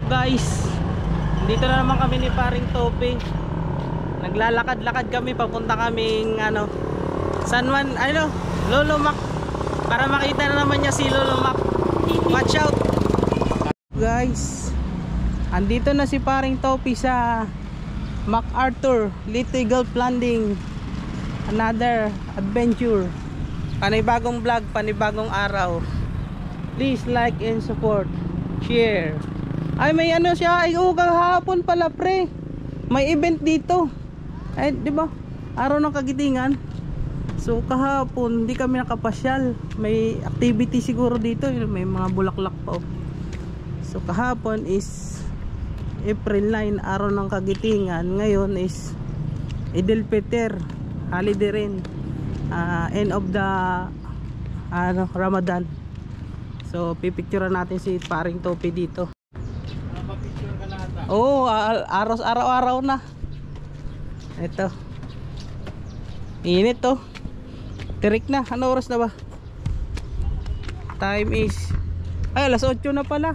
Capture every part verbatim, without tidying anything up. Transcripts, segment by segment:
guys, dito na naman kami ni paring Topi. Naglalakad-lakad kami, papunta kaming ano, San Juan, ano, Lolo Mac, para makita na naman niya si Lolo Mac. Watch out guys, andito na si paring Topi sa MacArthur Little Golf Landing. Another adventure, panibagong vlog, panibagong araw. Please like and support, share. Ay, may ano siya, ay oh, kahapon pala pre, may event dito. Ay, di ba? Araw ng Kagitingan. So kahapon hindi kami nakapasyal. May activity siguro dito, may mga bulaklak pa. Oh. So kahapon is April ninth, araw ng Kagitingan. Ngayon is Idil Fitr, holiday rin. Uh, end of the ano, Ramadan. So pipicturean natin si paring Topi dito. Oo, oh, araw-araw na. Ito. Init to. Tirik na. Ano oras na ba? Time is ay, alas otso na pala.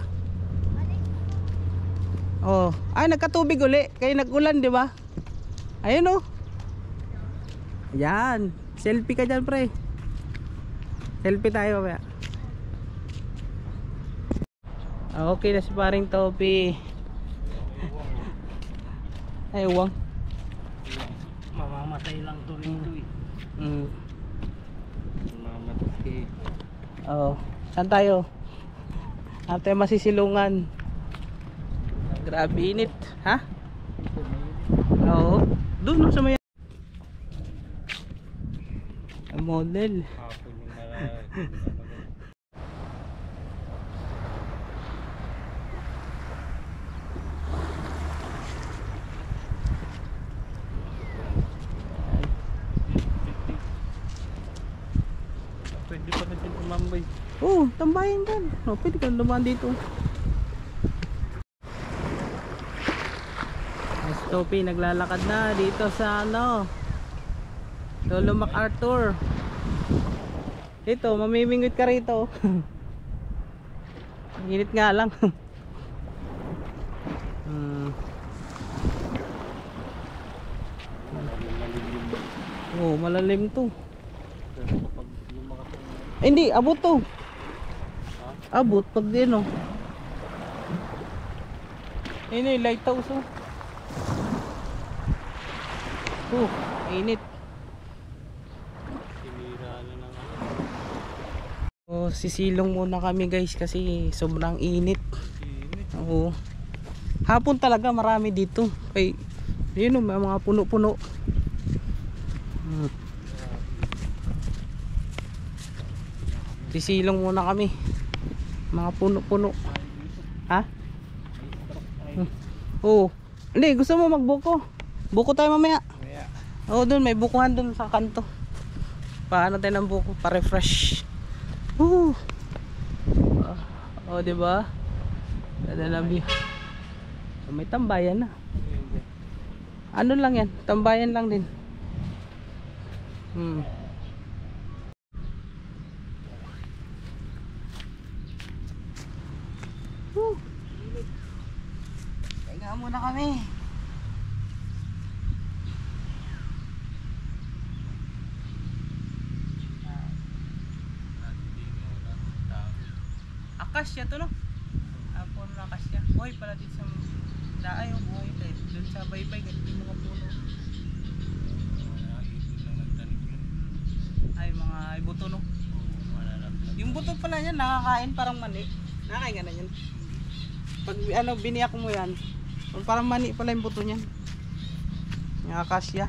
Oh, ay nagkatubig uli. Kaya nag-ulan, di ba? Ayun oh. Yan. Selfie ka dyan, pre. Selfie tayo ba? Okay na si paring Topi. Ay, uwang. Mamamatay lang to rito eh. Mm. Mamamatay. Oo. Saan tayo? Saan tayo masisilungan? Grabe init. Ha? Oo. Doon sa may model. Hapon yung marami. Pwede pa natin tumambay. Oo, oh, tambayin dyan. No, pwede ka naman dito. Mas Topi naglalakad na dito sa ano, Lolo MacArthur. Dito, mamimingwit ka rito. Init nga lang. hmm. Oh, malalim to. Eh, hindi, abot to. Abot pag din oh. Ayun yung lighthouse oh. Oh, init. Oh, sisilong muna kami guys kasi sobrang init. Oo. Hapon talaga marami dito. Ay, yun oh, may mga puno-puno. Hmm. Sisilong muna kami. Mga puno-puno. Ha? Hmm. Oo. Hindi, gusto mo magbuko? Buko tayo mamaya. Oo, doon may bukuhan doon sa kanto. Paano tayo ng buko? Pa-refresh. Oo. Oh, di ba? Ganda na view. So, may tambayan na. Ano lang yan? Tambayan lang din. Hmm. Woo. Kaya muna kami. Akasya to no? Apon na akasya. Buhay pala din sa daay o buhay kahit dun sa baybay kahit yung mga puno. Ay mga buto no? Yung buto pala yan nakakain parang mani. Nakakain nga na yan. Pag ano biniyak mo yan, parang mani pala yung buto niyan. Yung akasya.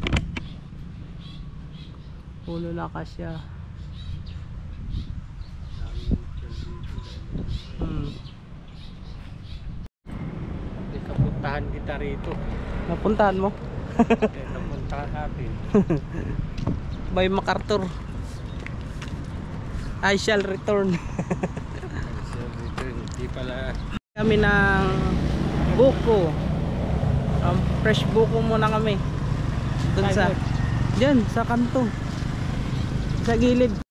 Puno na akasya. Hmm. Napuntahan kita rito. Napuntahan mo? Napuntahan natin. By MacArthur. I shall return. Hindi pala. Kami ng buko. Um, fresh buko muna kami. Doon sa diyan sa kanto. Sa gilid.